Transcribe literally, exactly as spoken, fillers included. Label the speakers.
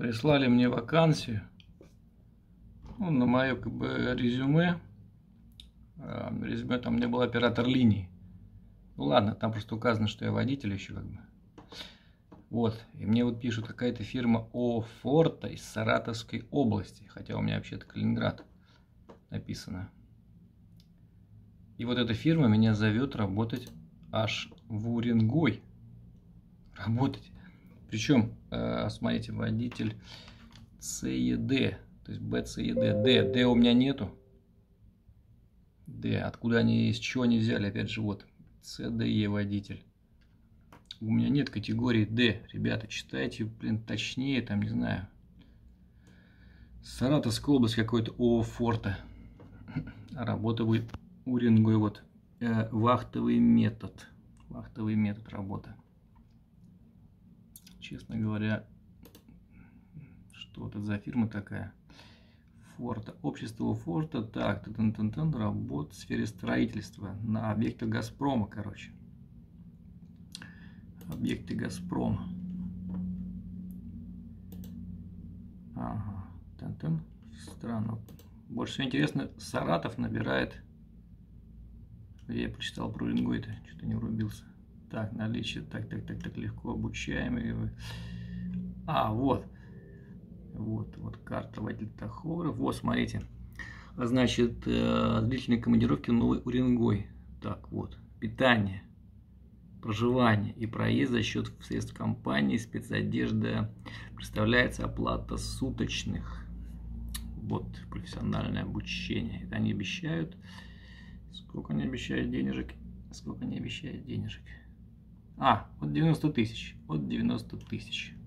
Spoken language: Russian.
Speaker 1: Прислали мне вакансию, ну, на мое как бы резюме. Резюме там не был оператор линии. Ну ладно, там просто указано, что я водитель еще как бы. Вот, и мне вот пишут, какая-то фирма ООО «Форта» из Саратовской области, хотя у меня вообще-то Калининград написано. И вот эта фирма меня зовет работать аж в Уренгой. Работать. Причем, э, смотрите, водитель ЦЕД, то есть БЦЕД. Д, Д у меня нету. Д, откуда они, из чего они взяли, опять же, вот, ЦДЕ водитель. У меня нет категории Д, ребята, читайте, блин, точнее, там, не знаю. Саратовская область, какой-то ООО «Форта». Работа будет Уренгой, вот, э, вахтовый метод. Вахтовый метод работы. Честно говоря, что это за фирма такая? Форта. Общество Форта. Так, тан -тан -тан, работа в сфере строительства на объектах Газпрома, короче. Объекты Газпрома. Ага. Тан -тан. Странно. Больше всего интересно, Саратов набирает. Я прочитал про Уренгой-то, что-то не врубился. Так, наличие, так, так, так, так, легко обучаемый. А, вот. Вот, вот карта водителя тахограф. Вот, смотрите. Значит, длительные командировки Новый Уренгой. Так, вот. Питание, проживание и проезд за счет средств компании, спецодежда. Представляется оплата суточных. Вот, профессиональное обучение. Это они обещают. Сколько они обещают денежек? Сколько они обещают денежек? А, вот девяносто тысяч. Вот девяносто тысяч.